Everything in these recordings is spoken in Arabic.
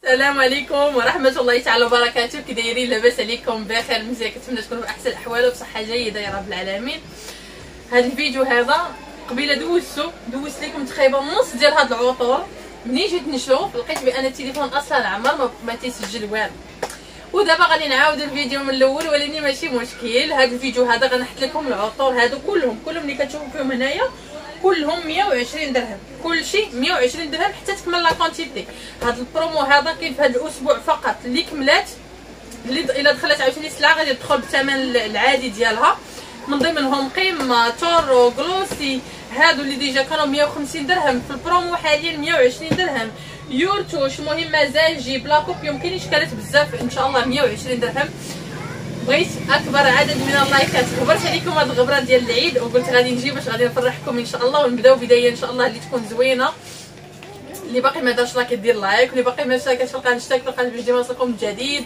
السلام عليكم ورحمه الله تعالى وبركاته. كي دايرين؟ لاباس عليكم؟ بخير مزيان؟ كنتمنى تكونوا في احسن الاحوال وبصحه جيده يا رب العالمين. هذا الفيديو هذا قبيله دوزت لكم تقريبا نص ديال هاد العطور. ملي جيت نشوف لقيت بان التليفون اصلا عمر ما تيسجل والو، ودابا غادي نعاود الفيديو من الاول، ولكن ماشي مشكل. هذا الفيديو هذا غنحط لكم العطور هادو كلهم اللي كتشوفوا فيهم هنايا كلهم 120 درهم، كلشي 120 درهم حتى تكمل لا كونتيتي. هذا البرومو هذا كاين في هذا الاسبوع فقط. اللي كملات اللي الا دخلت عاوتاني سلعه غادي تدخل بالثمن العادي ديالها. من ضمنهم قيمه، تورو، غلوسي، هادو اللي ديجا كانوا 150 درهم في البرومو حاليا 120 درهم. يورتوش، المهم مزاجي، بلا كوبيوم، كاين اشكالات بزاف ان شاء الله 120 درهم. بغيت اكبر عدد من اللايكات. غبرت عليكم هاد الغبره ديال العيد وقلت غادي نجي باش غادي نفرحكم ان شاء الله، ونبداو بدايه ان شاء الله اللي تكون زوينه. اللي باقي ما دارش لايك يدير لايك، واللي باقي ما اشتركش في القناه اشترك في القناه باش ديما يوصلكم جديد.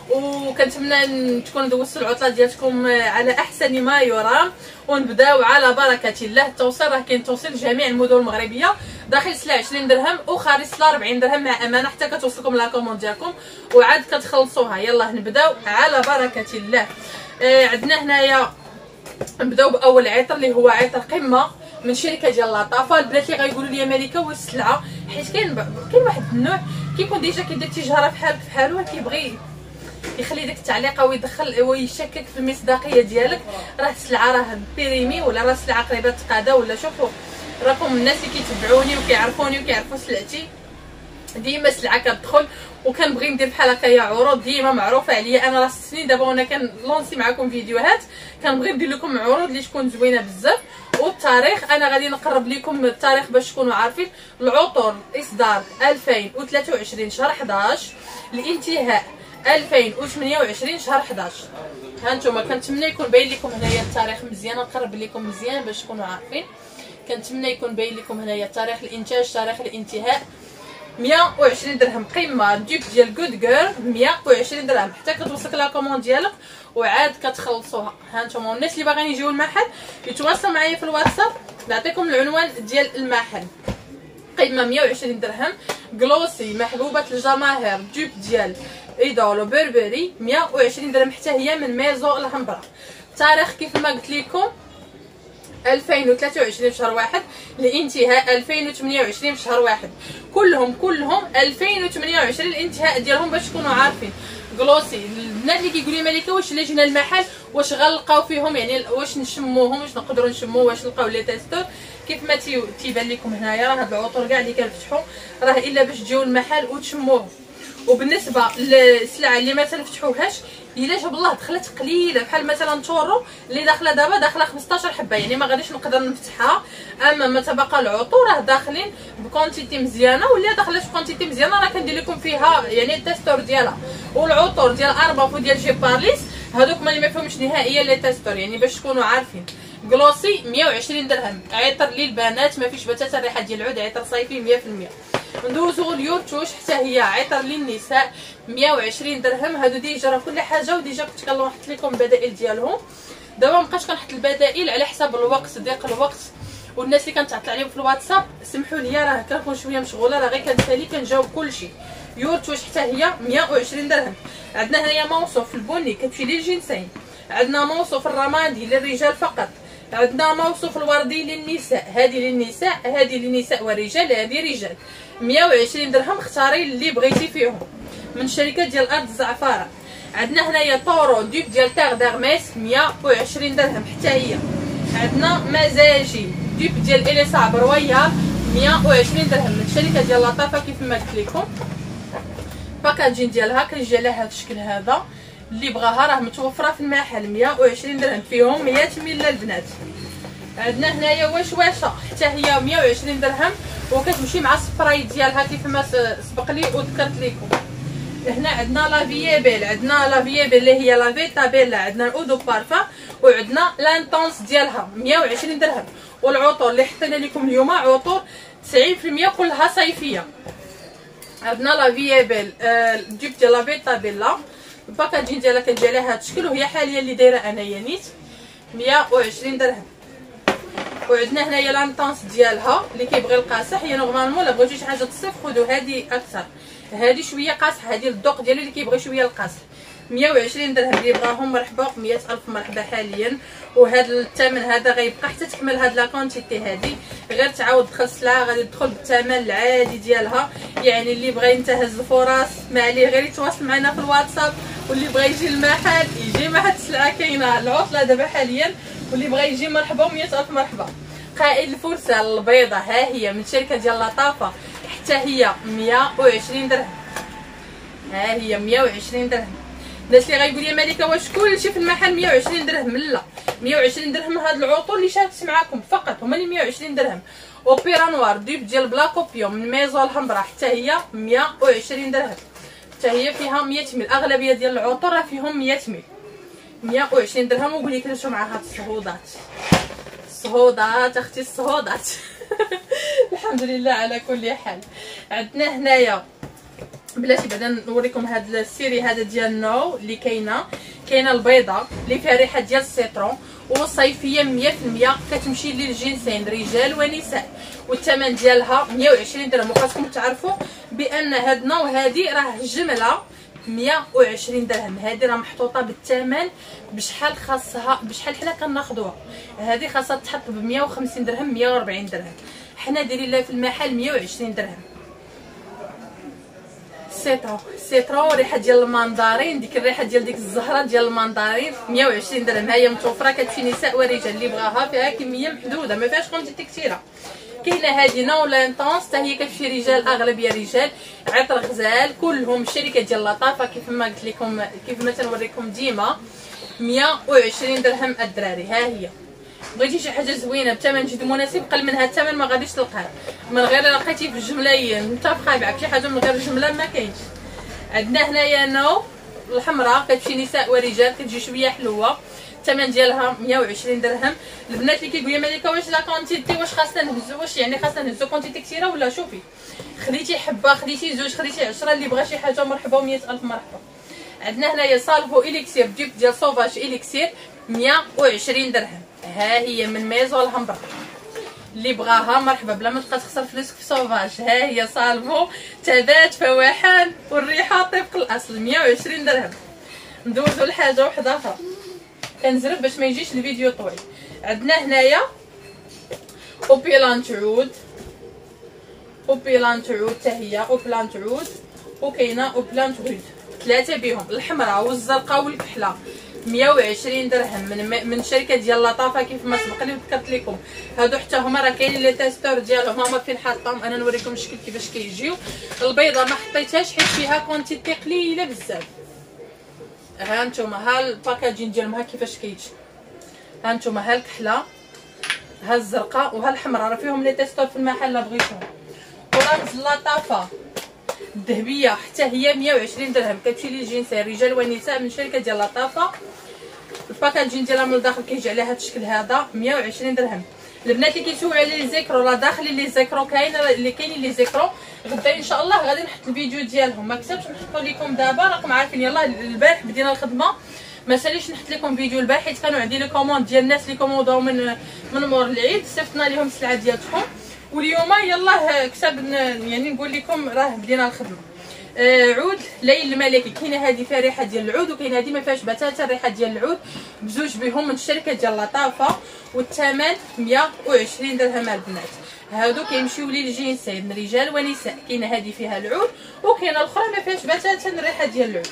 وكنتمنى تكونوا دوزتوا العطله ديالكم على احسن ما يرام، ونبداو على بركه الله. التوصيل راه كاين توصيل جميع المدن المغربيه، داخل سلعه 20 درهم وخارج سلعه 40 درهم مع امانه حتى كتوصلكم لا كوموند ديالكم وعاد كتخلصوها. يلا نبداو على بركه الله. عندنا هنايا نبداو باول عطر اللي هو عطر قمه من شركه ديال لطافه. البنات اللي غايقولوا لي ملكه واش السلعه، حيت كاين واحد النوع كيكون ديجا كيدير تجاره بحال وكيبغي يخلي ديك التعليقه ويدخل ويشكك في المصداقيه ديالك. راه السلعه راه بيريمي ولا راه السلعه قريبه تقاده ولا. شوفوا راكم الناس اللي كيتبعوني وكيعرفوني وكيعرفوا سلعتي، ديما السلعه كتدخل وكنبغي ندير بحال هكايا عروض ديما معروفه عليا. انا راه 6 سنين دابا وانا كنلونسي معكم فيديوهات، كنبغي ندير لكم عروض اللي تكون زوينه بزاف. والتاريخ انا غادي نقرب لكم التاريخ باش تكونوا عارفين. العطور اصدار 2023 شهر 11، الانتهاء 2028 شهر 11. ها نتوما كنتمنى يكون باين لكم هنايا التاريخ مزيان، نقرب لكم مزيان باش تكونوا عارفين. كنتمنى يكون باين لكم هنايا تاريخ الانتاج، تاريخ الانتهاء. 120 درهم قيمه ديك ديال جود جيرل 120 درهم حتى كتوصلك لا كوموند ديالك وعاد كتخلصوها. ها نتوما الناس اللي باغيين يجيو المحل يتواصلوا معايا في الواتساب، نعطيكم العنوان ديال المحل. قيمه 120 درهم. غلوسي محبوبه الجماهير ديب ديال ايدولو بربري 120 درهم حتى هي من ميزو الهمبره. التاريخ كيف ما قلت لكم 2023 في شهر 1، الانتهاء 2028 في شهر 1. كلهم 2028 الانتهاء ديالهم باش تكونوا عارفين. غلوسي البنات اللي كيقولوا لي ملكه واش الا جينا المحل واش غنلقاو فيهم، يعني واش نشموهم، واش نقدروا نشمو، واش نلقاو لي تيستور. كيف ما تيبان لكم هنايا راه هاد العطور كاع اللي كنفتحوا راه الا باش تجيو المحل وتشموهم. وبالنسبه للسلعه اللي ما تنفتحوهاش الا جاب الله دخلت قليله، بحال مثلا تورو اللي داخله دابا 15 حبه، يعني ما غاديش نقدر نفتحها. اما ما تبقى العطور راه داخلين بكونتيتي مزيانه، واللي دخلت بكونتيتي مزيانه راه كندير لكم فيها يعني التيستور ديالها. والعطور ديال ارباف وديال جي بارليس هذوك اللي ما فيهمش نهائيا لي تيستور، يعني باش تكونوا عارفين. غلوسي 120 درهم، عطر للبنات ما فيش بتاتا الريحه ديال العود، عطر صيفي 100%. ندوزو اليورتوش حتى هي عطر للنساء 120 درهم. هادو ديجا راه كل حاجه وديجا كنت كنحط لكم البدائل ديالهم. دابا مابقاش كنحط البدائل على حساب الوقت، ضيق الوقت، والناس اللي كنتعطل عليهم في الواتساب سمحوا لي راه كنكون شويه مشغوله، راه غير كنسالي كنجاوب كلشي. يورتوش حتى هي 120 درهم. عندنا هنايا موصوف البني كتمشي للجنسين، عندنا موصوف الرمادي للرجال فقط، عندنا موصوف الوردي للنساء، هذه للنساء، هذه للنساء ورجال، هذه رجال. 120 درهم، اختاري اللي بغيتي فيهم. من شركه ديال ارض الزعفران. عندنا هنايا طورو دوك ديال تاغ دارميس 120 درهم حتى هي. عندنا مزاجي دوك ديال اليسا برويال 120 درهم من شركه ديال لطافه. كيف ما قلت لكم باكاجين ديالها كيجي على هذا الشكل هذا، اللي بغاها راه متوفره في المحل 120 درهم، فيهم 100 ملة البنات. عندنا هنايا واشواشه حتى هي 120 درهم، وكتمشي مع السبراي ديالها كيف ما سبق لي وذكرت لكم. هنا عندنا لافيابيل، عندنا لافيابيل اللي هي لافيتا بيلا، عندنا الاودو بارفا، وعندنا لانتونس ديالها 120 درهم. والعطور اللي حطينا لكم اليوم عطور 90% كلها صيفيه. عندنا لافيابيل الجيب ديال لافيتا بيلا، الباكاجين ديالها كتجي على هذا الشكل، وهي حاليا اللي دايره انايا نيت 120 درهم. وعندنا هنايا لانطونس ديالها اللي كيبغي القاصح، هي نورمالمون الا بغيتو شي حاجه تصيف خذوا هذه اكثر. هذه شويه قاصحه، هذه الذوق ديالي اللي كيبغي شويه القاصح. 120 درهم اللي بغاهم مرحبا، 100 الف مرحبا حاليا. وهذا الثمن هذا غيبقى حتى تكمل هاد لا كونتيتي هذه، غير تعاود تدخل السلعه غادي تدخل بالثمن العادي ديالها. يعني اللي بغى ينتهز الفرص ما عليه غير يتواصل معنا في الواتساب، واللي بغى يجي المحل يجي. ما هاد السلعه كاينه العطله دابا حاليا، واللي بغى يجي مرحبا و100 الف مرحبا. قائد الفرصه البيضه ها هي من شركه ديال لطافه، حتى هي 120 درهم. ها هي 120 درهم. الناس اللي غايقول لي مالكه واش كلشي في المحل 120 درهم؟ لا، 120 درهم هاد العطور اللي شاركت معاكم فقط هما اللي 120 درهم. اوبيرا نوار ديب ديال بلاكوبيوم من ميزو الحمراء حتى هي 120 درهم، حتى هي فيها 100 مل. اغلبيه ديال العطور راه فيهم 100 مل. 120 درهم. وقول لي كلشوا مع هاد الصهودات، الصهودات اختي الصهودات. الحمد لله على كل حال. عندنا هنايا بلاتي بعدا نوريكم هاد السيري هذا ديال نو اللي كاينه البيضه اللي فيها ريحه ديال السيترون، وصيفيه 100% كتمشي للجنسين رجال ونساء. والثمن ديالها 120 درهم. وخاصكم تعرفوا بان هاد نو هادي راه الجمله 120 درهم. هذه راه محطوطه بالثمن بشحال خاصها، بشحال حنا كناخذوها. هذه خاصها تحط ب 150 درهم 140 درهم. حنا دايرين لها في المحل 120 درهم. سيترو ريحه ديال الماندارين، ديك الريحه ديال ديك الزهره ديال الماندارين 120 درهم. ها هي متوفره كتفي نساء ورجال، اللي بغاها فيها كميه محدوده ما فيهاش كونتيتي كثيره. كاينه هذه نو لانطونس حتى هي كتفي رجال، اغلبيه رجال، عطر غزال، كلهم شركه ديال لطافه كيف ما قلت لكم، كيف ما تنوريكم ديما. 120 درهم الدراري. ها هي بغيتي شي حاجه زوينه بثمن جد مناسب، قل من هذا الثمن ما غاديش تلقاه. من غير لقيتي في الجمله متفقه معك شي حاجه من غير الجمله ما كاينش. عندنا هنايا نو الحمراء كتمشي نساء ورجال، كتجي شويه حلوه، الثمن ديالها 120 درهم. البنات اللي كيقولوا مالكه واش لا كونتيتي واش خاصنا نهزو، واش يعني خاصنا نهزو كونتيتي كثيره ولا؟ شوفي خديتي حبه، خديتي زوج، خديتي 10، اللي بغى شي حاجه مرحبا و100 الف مرحبا. عندنا هنايا سالفو اليكسير جيب ديال سوفاج اليكسير 120 درهم. ها هي من ميزو الحمراء، اللي بغاها مرحبا بلا ما تبقى تخسر فلوسك في سوفاج. ها هي سالفو تبات فواحان والريحه طبق الاصل 120 درهم. ندوزو لحاجه وحده اخرى كنزرب باش ما يجيش الفيديو طويل. عندنا هنايا اوبيلانت عود، اوبيلانت عود حتى هي اوبيلانت عود، وكاينه اوبيلانت عود ثلاثه بهم، الحمراء والزرقاء والكحله. 120 درهم من شركه ديال لطافه. كيف ما سبق لي وذكرت لكم هادو حتى هما راه كاينين لي تيستور ديالهم، هما فين حاطهم. انا نوريكم الشكل كيفاش كيجيو. البيضه ما حطيتهاش حيت فيها كونتيتي قليله بزاف. ها نتوما ها الباكاجين ديالهم ها كيفاش كيجي. ها نتوما ها الكحله، ها الزرقاء وها الحمراء، راه فيهم لي تيستور في المحل لا بغيتوهم. ورمز اللطافه الذهبيه حتى هي 120 درهم، كتمشي للجنسين رجال ونساء من شركه ديال لطافه. الباكاجين ديالها من الداخل كيجي على هذا الشكل هذا 120 درهم. البنات اللي كيسولوا على لي زيكرو راه داخلين لي زيكرو، كاينين لي زيكرو غدا ان شاء الله غادي نحط الفيديو ديالهم. ما كتبتش نحطو لكم دابا، راكم عارفين يلاه البارح بدينا الخدمه ما ساليش نحط لكم فيديو البارح حيت كانوا عندي لي كوموند ديال الناس اللي كومونداو من مور العيد، صيفطنا لهم السلعه ديالهم. واليوم يلاه كتب يعني نقول لكم راه بدينا الخدمه. عود ليل الملكي، كاينه هذه فيها ريحه ديال العود، وكاينه هذه ما فيهاش بتاتا ريحه ديال العود، بزوج بهم من الشركه ديال لطافه. والثمن 120 درهم البنات. هادو كيمشيو للجنسين رجال ونساء. كاينه هذه فيها العود، وكاينه الاخرى ما فيهاش بتاتا الريحه ديال العود.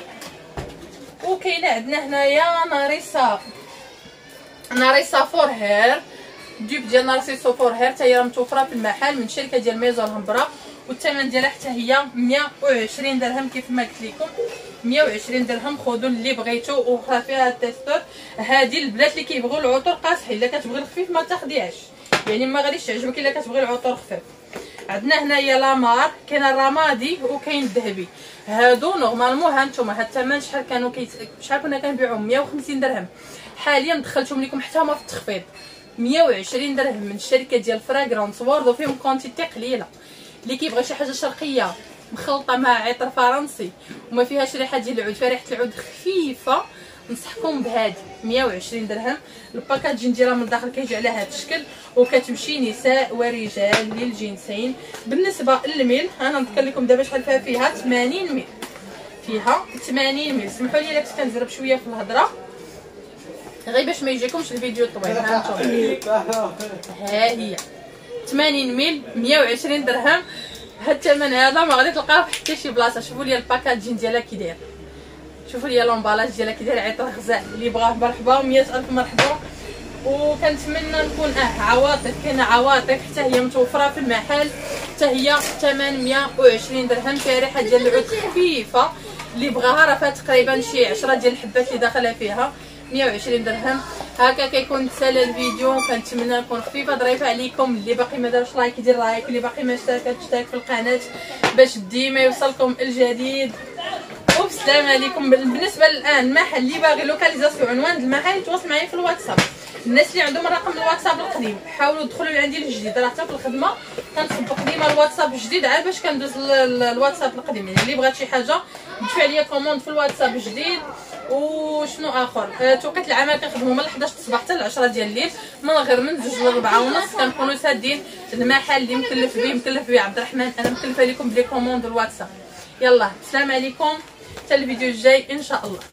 وكاينه عندنا هنايا ناريسا فور هير، ديب ديال ناريسا فور هير حتى هي متوفره في المحل من شركه ديال ميزو الهمبرا. والثمن ديالها حتى هي 120 درهم كيف ما قلت لكم. 120 درهم. خذوا اللي بغيتو وخا فيها التيستور. هذه البنات اللي كيبغيو العطور قاصحين، الا كتبغي الخفيف ما تاخديهاش، يعني ما غاديش تعجبك الا كتبغي العطور خفيف. عندنا هنايا لامار، كاين الرمادي وكاين الذهبي. هادو نورمالمون ها نتوما هاد الثمن شحال كنا كنبيعوهم 150 درهم، حاليا دخلتهم لكم حتى هما في التخفيض 120 درهم من الشركه ديال فراغرانس وورد، وفيهم كونتيتي قليله. اللي كيبغي شي حاجه شرقيه مخلطه مع عطر فرنسي وما فيهاش ريحه ديال العود، فيها ريحه العود خفيفه، نصحكم بهذه 120 درهم. الباكاجين ديالها من الداخل كيجي على هذا الشكل، وكتمشي نساء ورجال للجنسين. بالنسبه للميل انا نذكر لكم دابا شحال فيها 80 ميل، فيها 80 ميل. سمحوا لي الا كنت كنزرب شويه في الهضره غير باش ما يجيكمش الفيديو طويل. ها هي 80 ميل 120 درهم. هاد الثمن هذا ما غادي تلقاوه في حتى شي بلاصه. شوفوا لي الباكاجين ديالها كي داير، شوفوا لي لومبالاج ديالها كي داير، عيط غزال. اللي بغاه مرحبا و100 الف مرحبا. وكنتمنى نكون عواطف، كاينه عواطف حتى هي متوفره في المحل، حتى هي 820 درهم. فيها ريحه ديال العود خفيفه، اللي بغاها راه فيها تقريبا شي 10 ديال الحبات اللي داخله فيها. 120 درهم. هكا كيكون تسالى الفيديو. كنتمنى نكون خفيفه ظريفه عليكم. اللي باقي ما دارش لايك يدير لايك، اللي باقي ما اشتركش يشترك في القناه باش ديما يوصلكم الجديد. وبسلام عليكم. بالنسبه الان المحل اللي باغي لوكاليزاسيون عنوان المحل يتواصل معايا في الواتساب. الناس اللي عندهم الرقم الواتساب القديم حاولوا تدخلوا عندي الجديد، راه حتى في الخدمه كنطبق ديما الواتساب الجديد عاد باش كندوز الواتساب القديم. يعني اللي بغات شي حاجه دفع عليا كوموند في الواتساب الجديد. وشنو اخر، توقيت العمل كنخدموا من 11 الصباح حتى ل 10 ديال الليل، من غير من 2 ل 4 ونص كنكونوا سادين المحل اللي مكلف به عبد الرحمن. انا مكلفه لكم بلي كوموند الواتساب. يلا السلام عليكم، حتى الفيديو الجاي ان شاء الله.